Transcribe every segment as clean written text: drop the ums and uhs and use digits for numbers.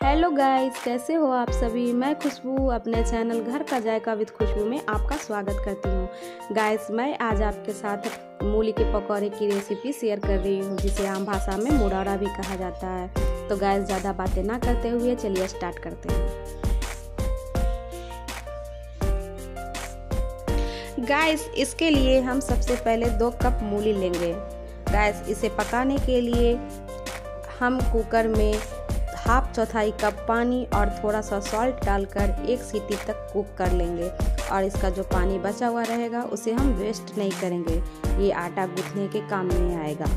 Hello guys, कैसे हो आप सभी। मैं खुशबू अपने चैनल घर का जायका विद खुशबू में आपका स्वागत करती हूँ। गाइस, मैं आज आपके साथ मूली के पकौड़े की रेसिपी शेयर कर रही हूँ, जिसे आम भाषा में मुड़ौरा भी कहा जाता है। तो गाइस, ज़्यादा बातें ना करते हुए चलिए स्टार्ट करते हैं। गाइस, इसके लिए हम सबसे पहले 2 कप मूली लेंगे। गाइस, इसे पकाने के लिए हम कुकर में हाफ चौथाई कप पानी और थोड़ा सा सॉल्ट डालकर 1 सीटी तक कुक कर लेंगे। और इसका जो पानी बचा हुआ रहेगा उसे हम वेस्ट नहीं करेंगे, ये आटा गूंथने के काम में आएगा।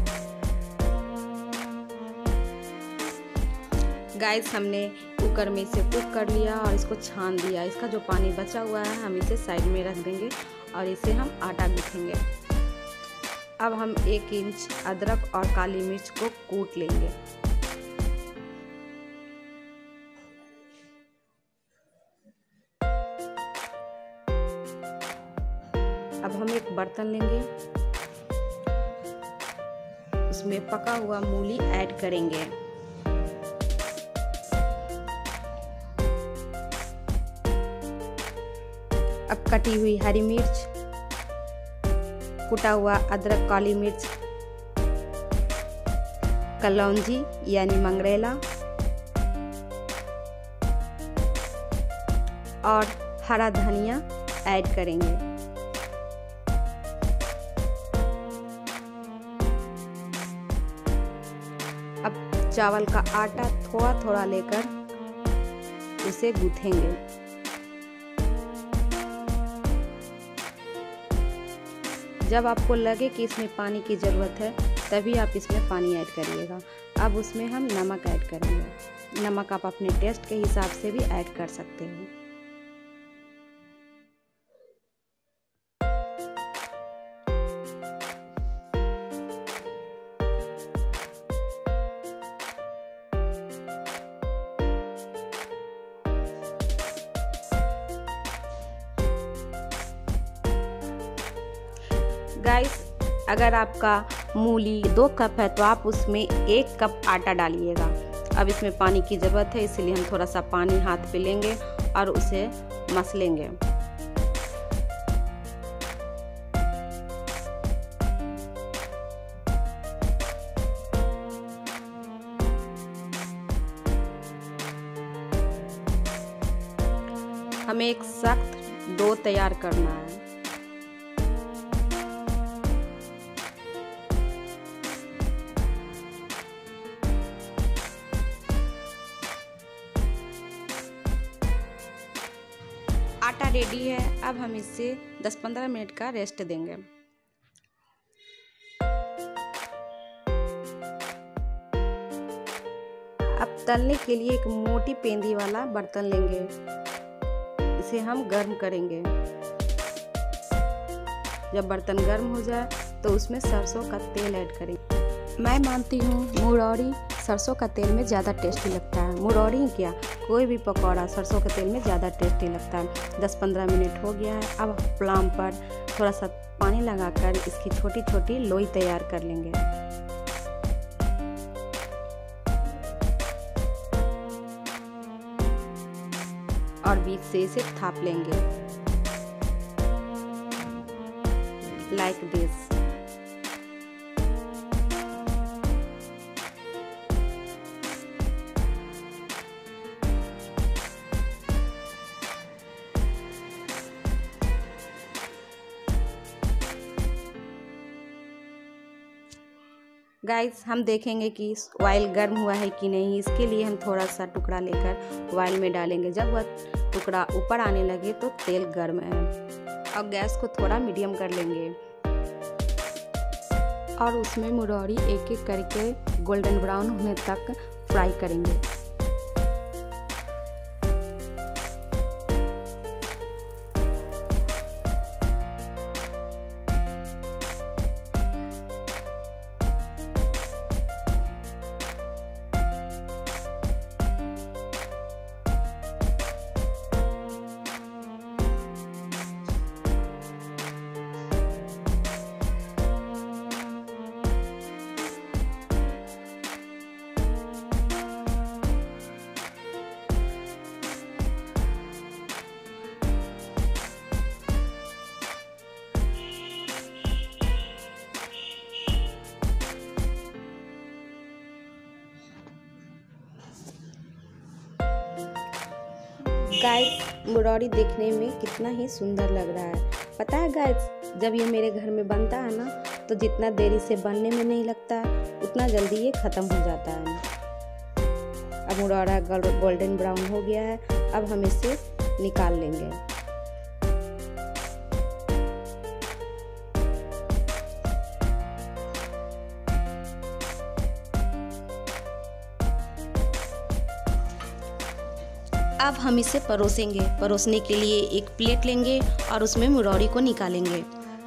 गाइस, हमने कुकर में इसे कुक कर लिया और इसको छान दिया। इसका जो पानी बचा हुआ है हम इसे साइड में रख देंगे और इसे हम आटा गूंथेंगे। अब हम 1 इंच अदरक और काली मिर्च को कूट लेंगे। अब हम एक बर्तन लेंगे, उसमें पका हुआ मूली ऐड करेंगे। अब कटी हुई हरी मिर्च, कुटा हुआ अदरक, काली मिर्च, कलौंजी यानी मंगरेला और हरा धनिया ऐड करेंगे। अब चावल का आटा थोड़ा थोड़ा लेकर उसे गूंथेंगे। जब आपको लगे कि इसमें पानी की ज़रूरत है तभी आप इसमें पानी ऐड करिएगा। अब उसमें हम नमक ऐड करेंगे। नमक आप अपने टेस्ट के हिसाब से भी ऐड कर सकते हो। गाइस, अगर आपका मूली 2 कप है तो आप उसमें 1 कप आटा डालिएगा। अब इसमें पानी की ज़रूरत है, इसलिए हम थोड़ा सा पानी हाथ पे लेंगे और उसे मसलेंगे। हमें एक सख्त डो तैयार करना है। आटा रेडी है। अब हम इसे 10-15 मिनट का रेस्ट देंगे। अब तलने के लिए एक मोटी पेंदी वाला बर्तन लेंगे, इसे हम गर्म करेंगे। जब बर्तन गर्म हो जाए तो उसमें सरसों का तेल ऐड करेंगे। मैं मानती हूँ मुड़ौरी सरसों का तेल में ज़्यादा टेस्टी लगता है। मुड़ौरी क्या, कोई भी पकौड़ा सरसों के तेल में ज़्यादा टेस्टी लगता है। 10-15 मिनट हो गया है। अब फ्लेम पर थोड़ा सा पानी लगाकर इसकी छोटी छोटी लोई तैयार कर लेंगे। और बीच से इसे थाप लेंगे लाइक दिस। गाइस, हम देखेंगे कि ऑयल गर्म हुआ है कि नहीं। इसके लिए हम थोड़ा सा टुकड़ा लेकर ऑयल में डालेंगे। जब वह टुकड़ा ऊपर आने लगे तो तेल गर्म है। और गैस को थोड़ा मीडियम कर लेंगे और उसमें मुड़ौरी एक एक करके गोल्डन ब्राउन होने तक फ्राई करेंगे। गाइस, मुरौरी देखने में कितना ही सुंदर लग रहा है। पता है गाइस, जब ये मेरे घर में बनता है ना, तो जितना देरी से बनने में नहीं लगता उतना जल्दी ये ख़त्म हो जाता है। अब मुरौरा गोल्डन ब्राउन हो गया है, अब हम इसे निकाल लेंगे। अब हम इसे परोसेंगे। परोसने के लिए एक प्लेट लेंगे और उसमें मुरौरी को निकालेंगे।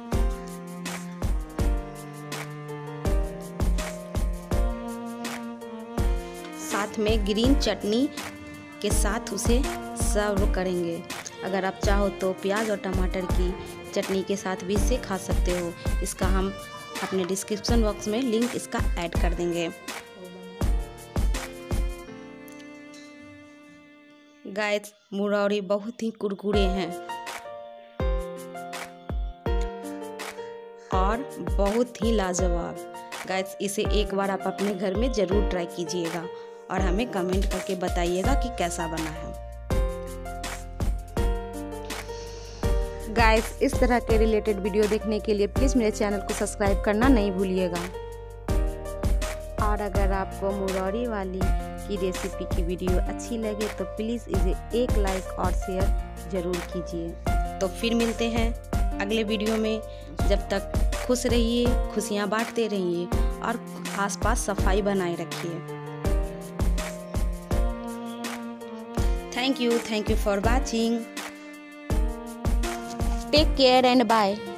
साथ में ग्रीन चटनी के साथ उसे सर्व करेंगे। अगर आप चाहो तो प्याज और टमाटर की चटनी के साथ भी इसे खा सकते हो। इसका हम अपने डिस्क्रिप्शन बॉक्स में लिंक इसका ऐड कर देंगे। गाइस, मुरौरी बहुत ही कुरकुरे हैं और बहुत ही लाजवाब। गाइस, इसे एक बार आप अपने घर में ज़रूर ट्राई कीजिएगा और हमें कमेंट करके बताइएगा कि कैसा बना है। गाइस, इस तरह के रिलेटेड वीडियो देखने के लिए प्लीज़ मेरे चैनल को सब्सक्राइब करना नहीं भूलिएगा। और अगर आपको मुरौरी वाली की रेसिपी की वीडियो अच्छी लगे तो प्लीज़ इसे एक लाइक और शेयर ज़रूर कीजिए। तो फिर मिलते हैं अगले वीडियो में। जब तक खुश रहिए, खुशियाँ बांटते रहिए और आसपास सफाई बनाए रखिए। Thank you for watching. Take care and bye.